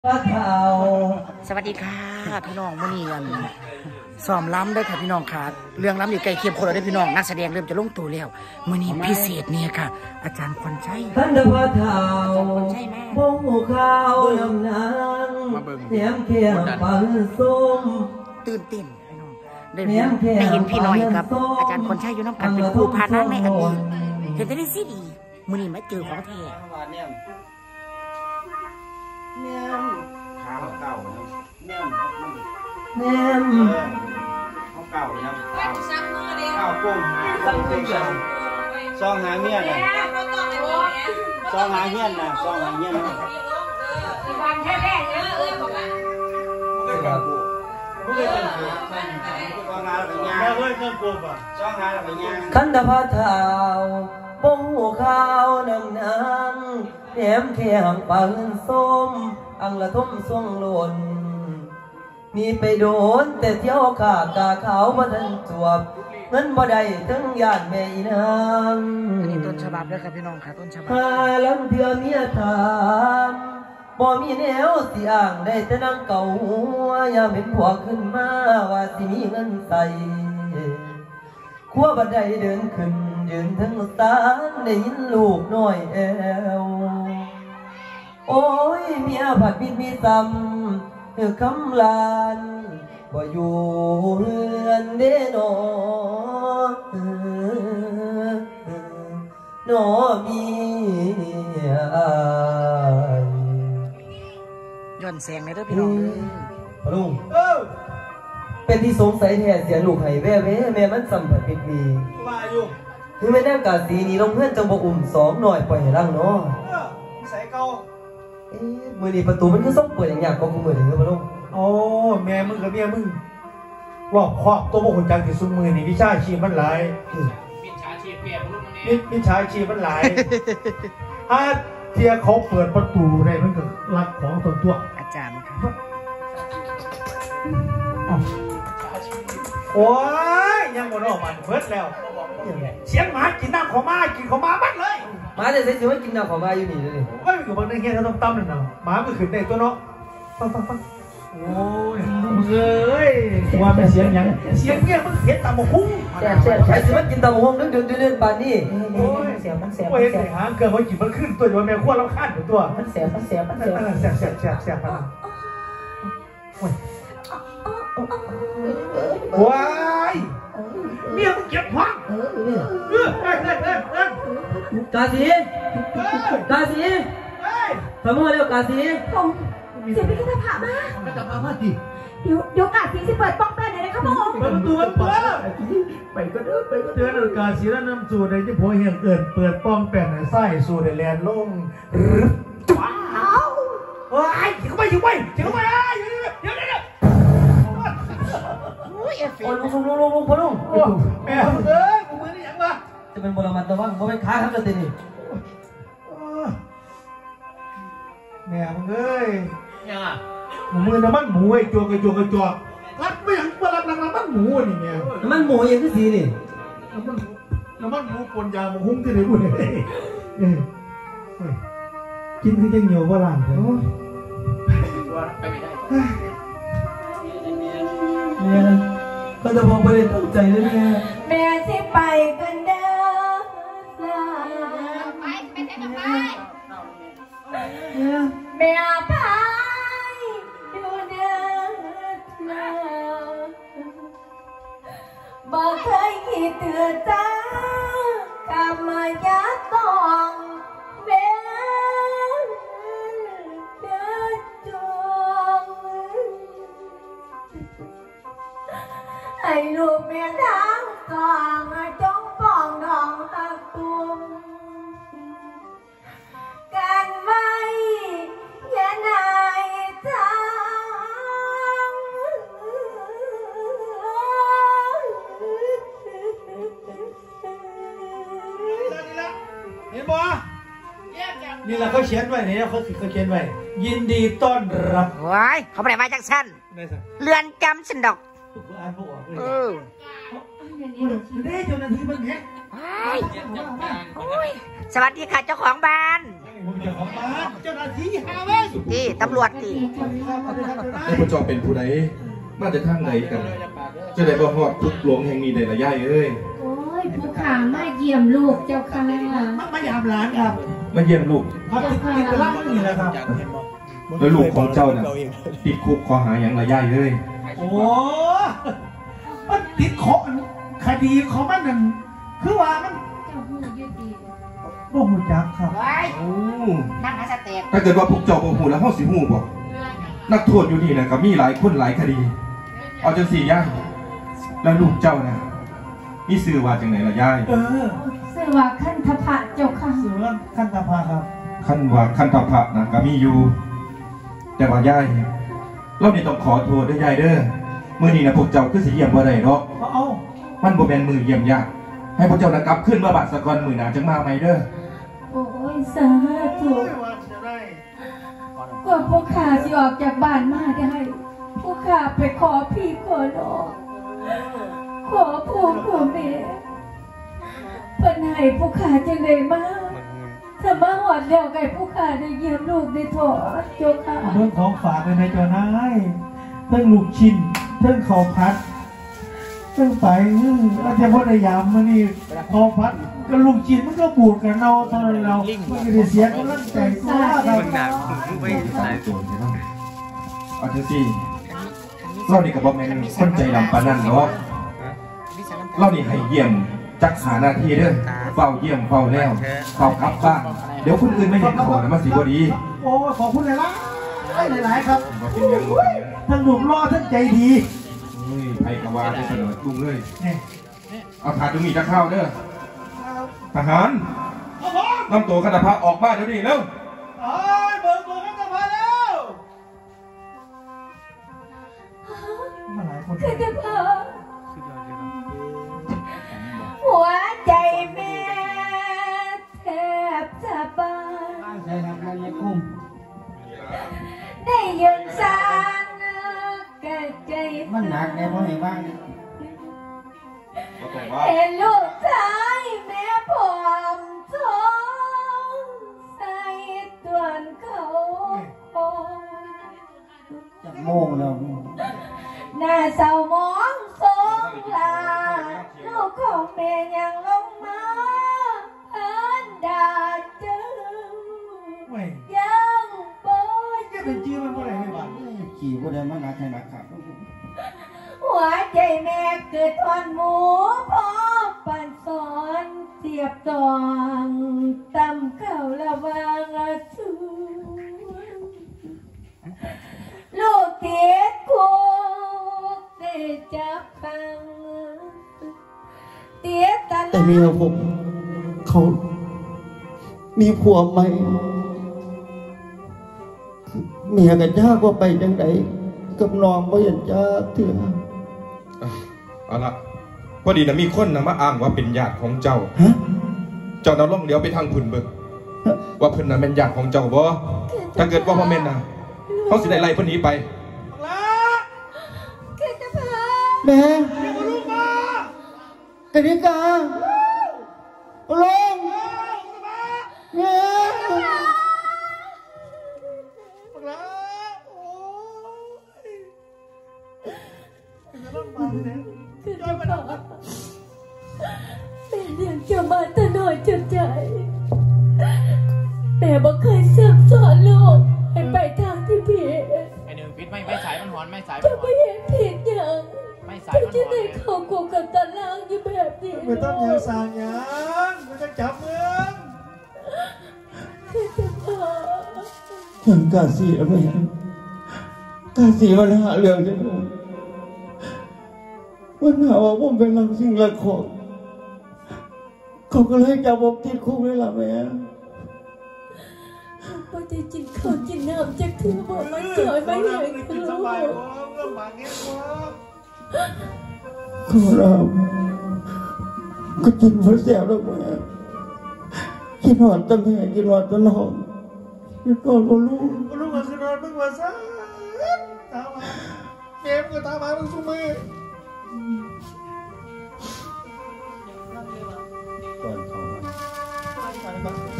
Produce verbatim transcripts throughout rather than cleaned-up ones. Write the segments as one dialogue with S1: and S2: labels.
S1: สวัสดีค่ะพี่น้องมื่อนี้กันซ้อมล้ำได้ค่ะพี่น้องค่ะเรื่องล้ำอยู่ใกล้เคียงคนเราได้พี่น้องนักแสดงเริ่มจะลงตัวแล้วมื่อนี้พิเศษเนี่ยค่ะอาจารย์ควันชัย
S2: ท่านพระเท้าพงหูข้าวนำนางแหนมเขียวปันส้ม
S1: ตื่นเต้นพี่น้องได้ได้เห็นพี่น้อยครับอาจารย์ควันชัยอยู่น้ำกันเป็นครูพานั่งในอดีตเห็นได้ซีดีมื่อนี้มาเจอของแท้
S3: ข้าวเก่านะแนม
S2: แหนม
S3: ข้าวเก่านะข้าวข้าวกุ้งกุ้งเป็นซองซองหาเมียนะซองหาเงี้ยนะซองหาเงี้ยนะ
S4: วันแค่แรกเนี่ยเออบอกว่า
S3: ไม่ได้กูไม่ได้กูซองหาอะไรเงี้ยไม่ได้กูป่ะซองหาอะไรเงี้ย
S2: ขันธพระเท้าพงหูข้าวนำนางแหนมเขียวปันส้มอังละทุ่มส่วงหล่นมีไปโดนแต่เที่ยวขากาขาวมาทันจวบเงินบ่ได้ถึงญาติแม่อีนาง
S1: อันนี้ต้นฉบับแล้วครับพี่น้องค่ะต้นฉบับ
S2: หาลังเถื่อเมียถามบ่มีแนวสิอ่างได้แต่นั่งเก่าหัวยามเห็นผัวขึ้นมาว่าสิมีเงินใส่ขั้วบัดใดเดินขึ้นยืนทั้งศาลได้ยินลูกน้อยแอวโอ้ยเมียผัดบิดมีซ้ำเธอคำลานบ่อยู่เรือนเด้นอนอมีอาย
S1: ย้อนแสงเลยเด้อพี่น้อง
S2: พลุงเป็นที่สงสัยแท้เสียลูกไห้แว่แว่แม่มันสัมผัสผิดมี
S3: มาอยู่
S2: คือแม่นั่งกาสีนี้ลงเพื่อนจังบ่อุ่มสองหน่อยปล่อยให้ร่างเนาะ
S3: ใส่เก่า
S2: เอ๊ะมือนี้ประตูมันก็ส่งเปิดอย่างยากก็กูมือนี่คือพลุง
S3: โอ้แม่มึงกับเมียมึงว่าครอบตัวบุคคลจังที่สุมือนี่วิชาชีพมันหลาย
S4: มิจฉาชีพเปียกลูกมัน
S3: นี่วิชาชีพมันหลายถ้าเทียเขาเปิดประตูได้มันก็รักของตัวตัว
S1: อาจารย์ครับ
S3: โอ้ยยังหมดออกมาเบิดแล้วเสียงหมากินน้ำของมากินของมาบัดเลย
S2: หมาจะใช้ชีวิตกินน้ำของมาอยู่นี่เลย
S3: โอ้ยอยู่บางในเฮียเขาต้องตั้มเลยเนาะหมามันขึ้นได้ตัวเนาะฟังฟังฟังโอ้ยมึงเอ้ยว่าเป็นเสียงยังเสียงเงี้ยมันเห็นตาหมกหุ้ง
S2: แซ่บแซ่บใช้ชีวิตกินตาหมกหุ้งนึกเดือดเดือดปานนี่
S3: โอ้ยเสียมันเสียมันเสียหางเกินว่ากินมันขึ้นตัวอยู่ว่าแม่ขั้วเราขั้นตัว
S2: มันเสียมันเสียมันเสีย
S3: เสียเสียเสียเสียมันว้ายเมียมึงเก็บพังเออเออเออเออเอ
S2: อกาสีกาสีทำมาเร็วกาสี
S5: ผมเสียไปที่สภามา
S3: ก็จะพามาดิ
S5: เดี๋ยวเดี๋ยวกาสีจะเปิดป้องเปิดไหนนะครับผม
S3: เปิดประตูมันเปิดไปก็เด้อไปก็เด้อกาสีแล้วน้ำสูดในที่พอเห็นเกิดเปิดป้องแป้นไส้สูดในแลนลงว้าวว้ายเข้าไปเข้าไปเข้าไปเดี๋ยวเดี๋ยวเดี๋ยว
S2: โอ้ยลุงลุงลุงลุงพ่อลุง
S3: แม่เอ้ยกูมือนี่ยังวะ
S2: จะเป็นบรมันตัวบ้างเพราะเป็นค้าครับจะตีนี่
S3: แม่มึงเอ้ยยังอ่ะมือน้ำมันหมูไอ้จวกไอ้จวกไอ้จวกรัดไม่ยังมารัดรัดน้ำมันหมูนี่เนี่ย
S2: น้ำมันหมูยังที่สีนี่
S3: น้ำมันน้ำมันหมูปนยาหมูหุ้งที่ไหนบุญเลยกินคือยังเหนียวว่าหลานเถอะเนี่ยก็จะมองไปเลยตั้งใจเลยแม่
S5: แม่ที่ไปกันเด้อไปไปเต้นกับไปแม่พายดูเด้อบ่เคยคิดถือจ้ากำมายาต้องเว้นเดินจงให้ลูกเมียทั้งสองจงป้องน้องตักตุ่มกันไว้อย่านายทาง
S3: เห็นบ่นี่แหละเขาเขียนไว้เนี่ยเขาเขาเขียนไว้ยินดีต้อนรับ
S1: ว้ายเขาไม่ได้มาจากชั้นเรือนจำฉันดอก
S3: เออเด้เจ้าหน้าที่มันเห็น
S1: สวัสดีค่ะเจ้าของบ้าน
S3: ผมเจ้าของบ้านเจ้าหน้าที่หาเว้ย
S1: นี่ตำรวจตี
S6: แล้วพระเจ้าเป็นผู้ใดมาจะทางใดกันจะได้บ่ฮอดทุกหลวงแห่งนี้ได้ละย่ายเอ้ย
S5: โอ้ยผู้ขามาเยี่ยมลูกเจ้าค่ะ
S3: มามายามร้านครับ
S6: มาเยี่ยมลูก
S3: ครับติดติดกระลังนี่แหละครับ
S6: แล้วลูกของเจ้าน่ะติดคุกข้อหาอย่างละย่ายเอ้ย
S3: โอ้มันติดขอคดีของมันนั่นคือว่ามัน
S5: เจ้าหูยืดดี
S3: บ่หูจักครับ
S6: โอ้
S1: นั่งหาสเต็ก
S6: ถ้าเกิดว่าพวกเจ้าบ่ฮู้แล้วเฮาสิฮู้บ่นักโทษอยู่นี่น่ะก็มีหลายคนหลายคดี เอาจังสี่ย่ายแล้วลูกเจ้าน่ะมีชื่อว่าจังไหนล่ะย่าย
S3: เออ
S5: เสว่าขั้นทพะเจ้าค่ะ
S3: เสือขั้นตาพาครับ
S6: คันว่าคันตภะน่ะก็มีอยู่ แต่ว่าย่ายเรานี่ต้องขอโทษด้วยย่ายเด้อมื้อนี้น่ะพวกเจ้าคือสิเยี่ยมบ่ได้ดอก
S3: เอาเอา
S6: มันบ่แม่นมือเยี่ยมยากให้พวกเจ้านะกลับขึ้นมาบัดสะกอนมือหนาจังมาใหม่เด้อ
S5: โอ้ยสาธุ
S3: ว่าจะได้
S5: กว่าผู้ขาสิออกจากบ้านมาได้ผู้ขาไปขอพี่ขอน้องขอผู้ขอแม่เพิ่นให้ผู้ขาจังไดมาถ้ามาหอดแล้วไก่ผู้ขาได้เยี่ยมลูกได้ถอดเจ้าค่ะ
S3: เรื่องของฝากเลยนะเจ้านายเรื่องลูกชิ้นเรื่องข้าวผัดเรื่องไปอาจจะพอได้ยามมานี่ข้าวผัดกับลูกชิ้นมันก็บูดกันเราตอนเราไม่ได้เสียกำลังใจก็ว่าเรา
S6: ตายโจรใช่ไหมเอาจังซี่เรานี่ก็บ่แม่นคนใจดำปานนั้นเนาะเรานี่ให้เยี่ยมจักหาหน้าที่เด้อเฝ้าเยี่ยมเฝ้าแล้วเฝ้ากลับบ้านเดี๋ยวคนอื่นไม่เห็นเขาน่ะมันสิบ่ดี
S3: โอ้ขอบคุณหลายๆหลายๆครับ
S6: บ่เป็นหยังบ่เป็นหยัง
S3: ทั้งหนุ่มรอทั้งใจดี
S6: เฮ้ยไผก็ว่าได้เสนอลุงเลย
S3: นี่
S6: เอาถาดตรงนี้จะเข้าเด้อทหารนำตัวคณะพระออกมาเดี๋ยวนี้เร็ว
S3: โอ้ยเบิกตัวกันจะมาแล้วมาหลายคน
S5: คือจะพาหัวใจแม่แทบจะบาน
S3: ใช่ครับนายคุ้ม
S5: ได้ยืนสานกะใจ
S3: มันหนักแน่เพราะเห็นบ้าง
S5: เห็นลูกชายแม่ผอมท้องใส่ตัวนเขา
S3: จะโมงแล้ว
S5: หน้าเศร้ามองสงลาลูกของแม่ยังลงมาพันดาเจ้า
S3: เว้ย
S5: ยังบ่
S3: แกเป็นจีมันเมื่อไหร่ไม่บ้าง
S2: ขี่ก็ได้มาหนักให้หนักครับ
S5: หัวใจแม่เกิดทอนหมูพอปันสอนเทียบตองตำเข้าระวางอาชูลูกเทียดคุกได้จับปังเตียตะ
S2: แต่เมียผมเขามีผัวใหม่เมียกันยากว่าไปจังไดกับน้องบ่เห็นจ้าเถื่อ
S6: เอาละพอดีนะมีคนนะมาอ้างว่าเป็นญาติของเจ้า
S2: ฮะ
S6: เจ้าน่ะล่องเลี้ยวไปทางพุ่นเบิกว่าเพิ่นน่ะเป็นญาติของเจ้าบ่ถ้าเกิดว่าพ่อแม่นน่ะเขาสิได้ไล่เพิ่นหนีไป
S5: คือจะพา
S2: แม่กนิกาลงแม่
S5: คือจะพาแม่เลี้ยงเจ้ามาแต่น้อยจนใหญ่แม่บอกเคยสั่งสอนลูกให้ไปทางที่ผิด
S4: ไอ้หนึ่งพิษไม่ไม่สายมันหอนไม่สายมัน
S5: จะ
S4: หอ
S5: ไม่
S4: น
S5: เห็นผิดอย่าง
S4: ไม่สาย
S5: ที่
S4: มันห
S5: จะ
S4: อน
S5: ได้เข้าคุกกับตารางอยู่แบบนี้
S3: ไม่ต้องแนวสางยังไม่ต้องจับเมือง
S5: คือจะพา
S2: ถึงกาสีแล้วแม่กาสีมันหาเรื่องฉันอยู่วันหาว่าผมเป็นลังสิ่งละของเขาก็เลยจับผมติดคุกเลยล่ะแม่
S5: พอได้กินข้าวกินน้ำจากเธอบอกมาจอยไม่เห็นคือ
S3: ส
S5: ลู
S3: บาย
S5: ก
S3: วงลำบากเงี้ยวง
S2: ขอรับก็กินเพราะแสบแล้วแม่กินหอนตะแม่กินหอนตะน้องกินหอนตะลูก
S3: ลูกมันคือนอนมึงว่าซะตามมาเกมก็ตามมามึงสู้มือ
S2: ก่อนเขา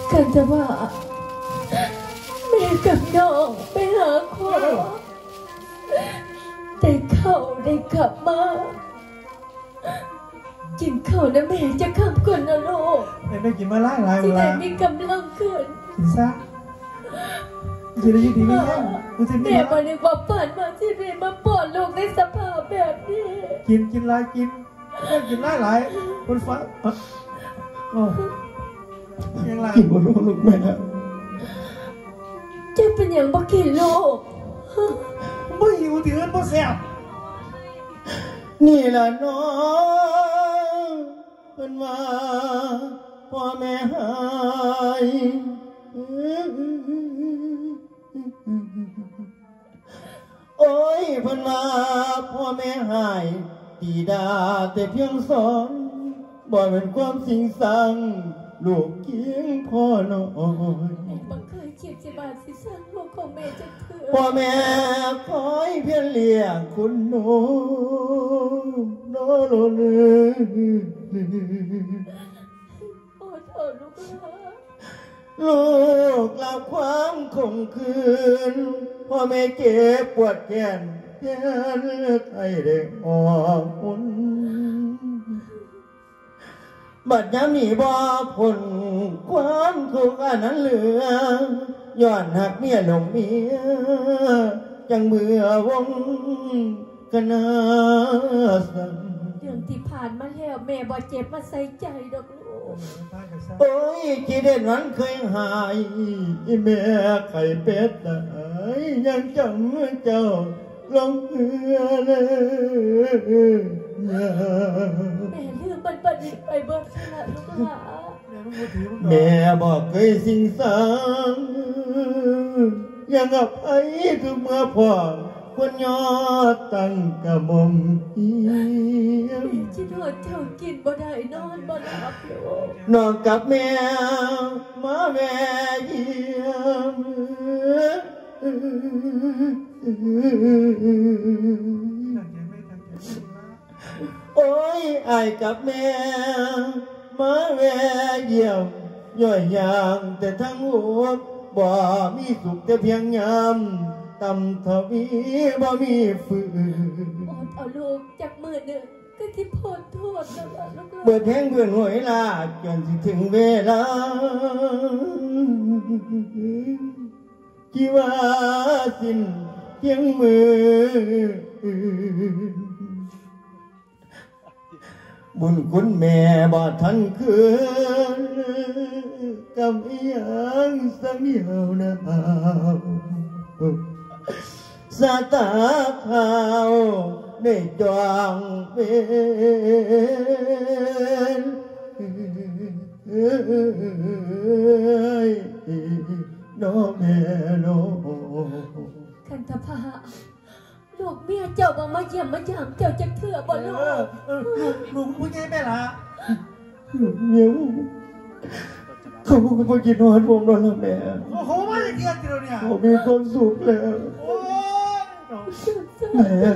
S5: กันจะว่าแม่กับน้องไปหาขอได้เข้าได้กลับมากินข้าวนะแม่จะขับก่อนนะลูก
S3: แม่ไม่กินมาหลายหลายเว
S5: ที่ไหน
S3: ลา
S5: มีกำลังขึ้น
S3: กินซะจะได้ยินดีไหมเนี่ยกูจะมี
S5: แม่มาในความฝันมาที่แม่มาปลดลูกในสภาพแบบนี้
S3: กินกินหลายกินแม่กินหลายหลายคนฟ้าโอ้ยังไงกินบนลูกแม่
S5: จะเป็นอย่างบักกินลูก
S3: ไม่หิวถึงนั้นเพราะแซ่บ
S2: นี่ล่ะน้องเพิ่นว่าพ่อแม่หายโอ้ยเพิ่นว่าพ่อแม่หายตีดาแต่เพียงสอนบ่เป็นความสิ่งสั่งลูกเกียงพ่อน้อย
S5: บังเคยคิดจะมาสิสร้างลูกของแม่จะเถื่อ
S2: พ่อแม่คอยเพียงเลี้ยงคุณหนูโนโลเล
S5: โอ้เถอะลูกเอ้ย
S2: ลูกหลับความคงคืนพ่อแม่เจ็บปวดแขนแขนใครได้ออกอุ่นบัดยามนี้บ่พ้นความทุกข์อันนั้นเหลือย้อนหักเมียหลงเมียจังเมื่อวงกนาสัน
S5: เรื่องที่ผ่านมาแล้วแม่บ่เจ็บมาใส่ใจดอกลูก
S2: โอ้ยจีเด่นวันเคยหายอีแม่ไข่เป็ดตายยังจำเจ้าลงเอือเลย
S5: แม่ลืมมันบัดนี้ไปเบิดขนาดลูกหลา
S2: แม่บอกเคยสิ่งสังยังอภัยทุกเมื่อพ่อคนยอดตั้งกระมมเอียม
S5: แม่คิดว่าเจ้ากินบ่ได้นอนบ่หลับลูก
S2: นอนกับแม่มาแม่เยี่ยมโอ้ยอายกับแม่มาแม่เยี่ยมย่อยยางแต่ทั้งหัวบ่มีสุขแต่เพียงยามตำทวีบ่มีฝืน
S5: อดเอาลูกจากมือหนึ่งก็ที่พ้นโทษแล้วล่ะลูกหลา
S2: เบิดแห้งเบื่อหวยลาจนสิถึงเวลาที่ว่าสิ้นเพียงมือบุญคุณแม่บ่ทันคืนกำอีหยังสังเดียวนะสาตาข่าวได้จองเป็นน้องแม่น้อง
S5: คันธภาลูกเมียเจ้าบ่มาเยี่ยมมายามเจ้าจะเถื่อบ่ลูก
S3: ลูกลูกพูดง่ายแม่ละ
S2: เดี๋ยวเขาก็ไปกินนอนผมนอนแล้วแม่
S3: โอ้โหมาเลยเกียร์เดียวเนี่ย
S2: ผมมีความสุขแล้ว
S3: โอ้ย
S2: แม่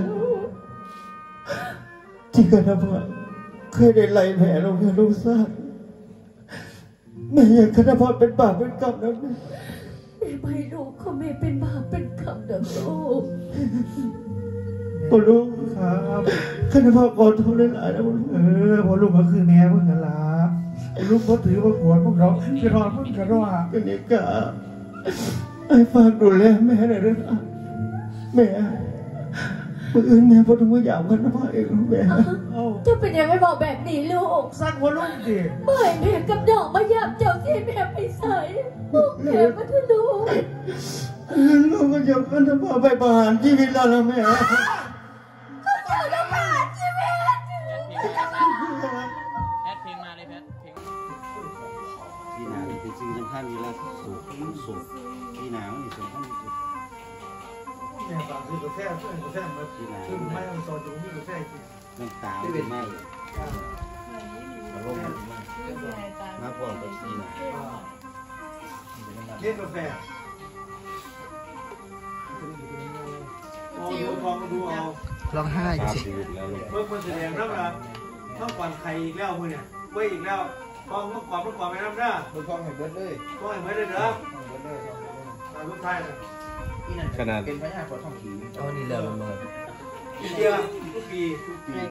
S2: ที่กันนะพ่อเคยได้ไล่แผลลงกับลูกซ่าแม่ยังคณะพ่อเป็นบาปเป็นกรรมนะแม่
S5: แม่ไม่ลูกเขาไม่เป็นบาปเป็นกรรมเด้อลูก
S2: พ่อลูก
S3: ครับ
S2: คณะพ่อขอโทษหลายๆนะพ่อลูก
S3: เออพอลูกก็คือแม่เพิ่งกันละลูกก็ถือว่าปวดพวกเราจะรอเพิ่งกันว่า
S2: กันนี่กะไอ้ฝากดูแลแม่หน่อยด้วยนะแม่มืออื่นแม่พอถึงว่าอยากกันนะพ่อเองแม่
S3: เอ้า
S5: เจ้าเป็นยังไงบอกแบบนี้ลูก
S3: สั่งหัวลูกดิ
S5: เมื่อแม่กับน้องมายามเจ้าที่แม่ไปใส่ลูกแม่มาเถอะลูก
S2: ลูกก็จะกันนะพ่อไปประหารชีวิตแล้วนะแม่
S5: ก็เจ้าจะผ่านชีวิต
S4: แพทเพลงมาเลยแพทเพลง
S7: พี่นางเป็นสิ่งสำคัญเวลาสูบสูบพี่นางนี่สำคัญที่สุด
S3: แม่ฝากซื้อกาแฟซื้อกาแฟมาซื้อไม่เอาซอยจุ่มที่กาแฟกิน
S7: น้ำตาเป็นไม่อารมณ์มันมากมากกว่ากับพี่นาง
S3: เลี้ยงกาแฟมองดูมองดูเอา
S1: ร้องไห้
S7: ตา
S1: สิ
S7: ปูดแล้วลูก
S3: เมื่อคนแสดงรับรับต้องก่อนใครอีกแล้วมือเนี่ยเว้ยอีกแล้วกองต้องขอบต้องขอบไปน้ำหน้า
S7: ดูกล้องเห็นเบิร์ดเลย
S3: ก็เห็นไหมเด้อเด้อ
S7: เบิร์ดเลย
S3: ตามลูกชายนะ
S7: ขนาดเป็นพญาปวดท้องผี
S2: เอานี่เรื่องมันเลย
S3: อินเดียทุกปี